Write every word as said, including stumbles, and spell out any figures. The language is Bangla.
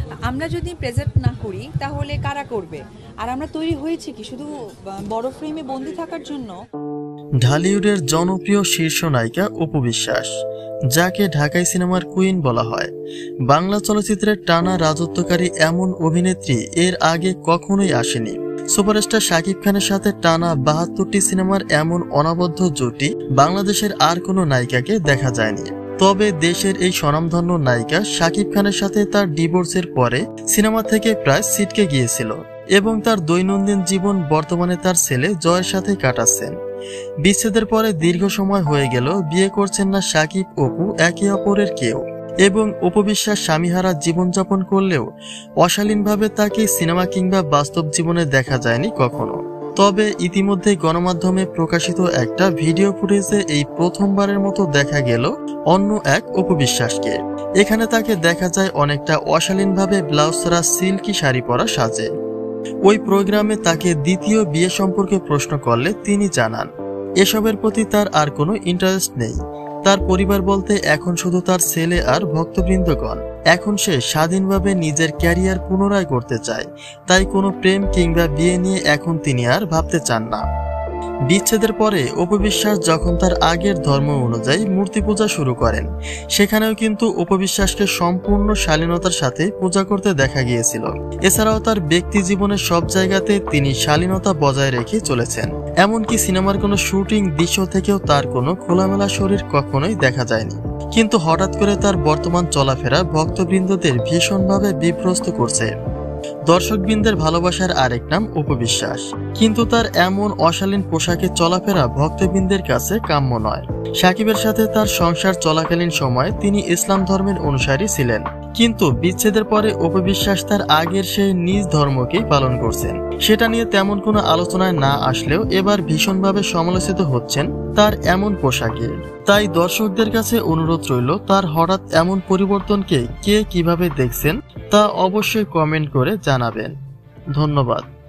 আমরা যদি প্রেজেন্ট না করি তাহলে কারা করবে? আর আমরা তৈরি হয়েছি কি শুধু বড় ফ্রেমে বন্দি থাকার জন্য? ঢালিউডের জনপ্রিয় শীর্ষ নায়িকা অপু বিশ্বাস, যাকে ঢাকাই সিনেমার কুইন বলা হয়, বাংলা চলচ্চিত্রের টানা রাজত্বকারী এমন অভিনেত্রী এর আগে কখনোই আসেনি। সুপারস্টার শাকিব খানের সাথে টানা বাহাত্তরটি সিনেমার এমন অনবদ্য জুটি বাংলাদেশের আর কোনো নায়িকাকে দেখা যায়নি। তবে দেশের এই স্বনামধন্য নায়িকা শাকিব খানের সাথে তার ডিভোর্সের পরে সিনেমা থেকে প্রায় ছিটকে গিয়েছিল এবং তার দৈনন্দিন জীবন বর্তমানে তার ছেলে জয়ের সাথে কাটাচ্ছেন। বিচ্ছেদের পরে দীর্ঘ সময় হয়ে গেল বিয়ে করছেন না শাকিব অপু একে অপরের কেউ, এবং অপু বিশ্বাস স্বামীহারা জীবনযাপন করলেও অশালীনভাবে তাকে সিনেমা কিংবা বাস্তব জীবনে দেখা যায়নি কখনো। তবে ইতিমধ্যে গণমাধ্যমে প্রকাশিত একটা ভিডিও ফুটেজে এই প্রথমবারের মতো দেখা গেল অন্য এক অপু বিশ্বাসকে। এখানে তাকে দেখা যায় অনেকটা অশালীনভাবে ব্লাউজ ছাড়া সিল্কি শাড়ি পরা সাজে। ওই প্রোগ্রামে তাকে দ্বিতীয় বিয়ে সম্পর্কে প্রশ্ন করলে তিনি জানান এসবের প্রতি তার আর কোনো ইন্টারেস্ট নেই। তার পরিবার বলতে এখন শুধু তার ছেলে আর ভক্তবৃন্দগণ। এখন সে স্বাধীনভাবে নিজের ক্যারিয়ার পুনরায় করতে চায়, তাই কোনো প্রেম কিংবা বিয়ে নিয়ে এখন তিনি আর ভাবতে চান না। বিচ্ছেদের পরে অপু বিশ্বাস যখন তার আগের ধর্ম অনুযায়ী মূর্তি পূজা শুরু করেন, সেখানেও কিন্তু অপু বিশ্বাসকে সম্পূর্ণ শালীনতার সাথে পূজা করতে দেখা গিয়েছিল। এছাড়াও তার ব্যক্তি জীবনের সব জায়গাতে তিনি শালীনতা বজায় রেখে চলেছেন। এমনকি সিনেমার কোনো শুটিং দৃশ্য থেকেও তার কোনো খোলামেলা শরীর কখনোই দেখা যায়নি। কিন্তু হঠাৎ করে তার বর্তমান চলাফেরা ভক্তবৃন্দদের ভীষণভাবে বিভ্রস্ত করছে। দর্শকবৃন্দের ভালোবাসার আরেক নাম অপু বিশ্বাস, কিন্তু তার এমন অশালীন পোশাকে চলাফেরা ভক্তবৃন্দের কাছে কাম্য নয়। শাকিবের সাথে তার সংসার চলাকালীন সময়ে তিনি ইসলাম ধর্মের অনুসারী ছিলেন, কিন্তু বিচ্ছেদের পরে অপু বিশ্বাস তার আগের সেই নিজ ধর্মকেই পালন করছেন। সেটা নিয়ে তেমন কোনো আলোচনায় না আসলেও এবার ভীষণভাবে সমালোচিত হচ্ছেন তার এমন পোশাকে। তাই দর্শকদের কাছে অনুরোধ রইল, তার হঠাৎ এমন পরিবর্তনকে কে কিভাবে দেখছেন তা অবশ্যই কমেন্ট করে জানাবেন। ধন্যবাদ।